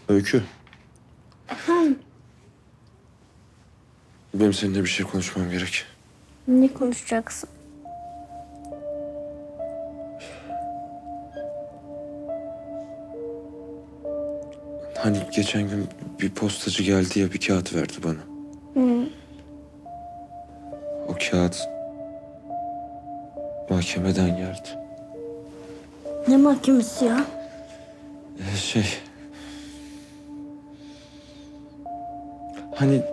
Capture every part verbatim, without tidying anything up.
Öykü, Efendim? benim seninle bir şey konuşmam gerek. Ne konuşacaksın? Hani geçen gün bir postacı geldi ya, bir kağıt verdi bana. Hı. O kağıt mahkemeden geldi. Ne mahkemesi ya? Ee, şey... Hani...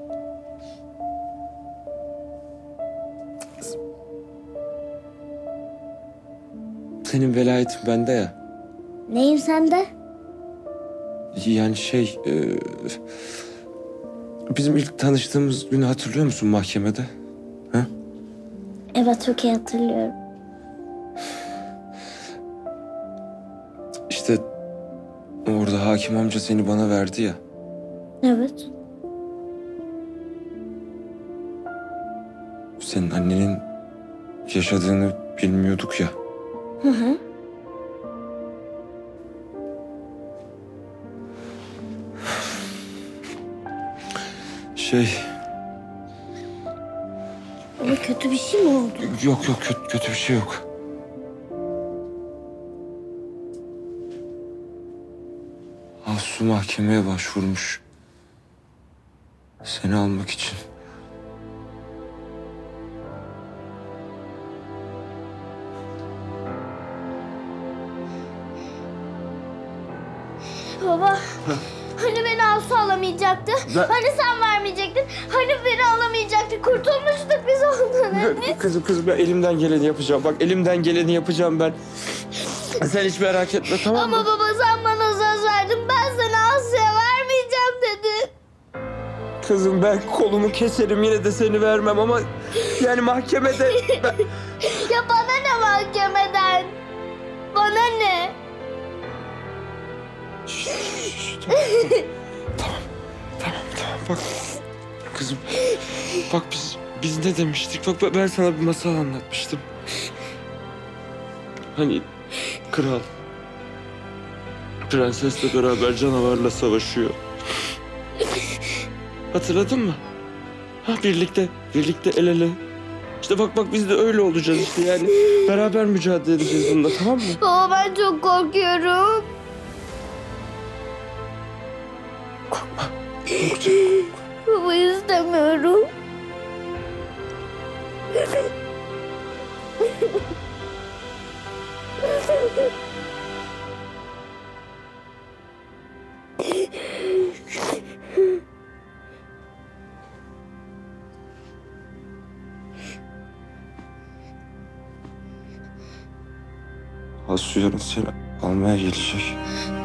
Senin velayetin bende ya. Neyim sende? Yani şey... e, bizim ilk tanıştığımız günü hatırlıyor musun mahkemede? Ha? Evet, çok iyi hatırlıyorum. İşte orada hakim amca seni bana verdi ya. Evet. Senin annenin yaşadığını bilmiyorduk ya. Hı hı. Şey... Ama kötü bir şey mi oldu? Yok yok, kötü, kötü bir şey yok. Asu mahkemeye başvurmuş. Seni almak için. Baba, hani beni Aslı alamayacaktı? Ben- Hani sen vermeyecektin? Hani beni alamayacaktı? Kurtulmuştuk biz ondan. Biz... Kızım kızım, ben elimden geleni yapacağım. Bak, elimden geleni yapacağım ben. Sen hiç merak etme, tamam mı? Ama baba, sen bana söz verdin. Ben seni Aslı'ya vermeyeceğim dedin. Kızım, ben kolumu keserim, yine de seni vermem ama... Yani mahkemede... ben- Ya bana ne mahkemeden? Bana ne? Tamam, tamam, tamam. Bak, kızım, bak biz biz ne demiştik? Bak, ben sana bir masal anlatmıştım. Hani kral prensesle beraber canavarla savaşıyor. Hatırladın mı? Ha, birlikte, birlikte el ele. İşte bak bak, biz de öyle olacağız işte, yani beraber mücadele edeceğiz bununla, tamam mı? Baba, ben çok korkuyorum. Korkacak. Baba, istemiyorum. Asu yarın seni almaya gelecek.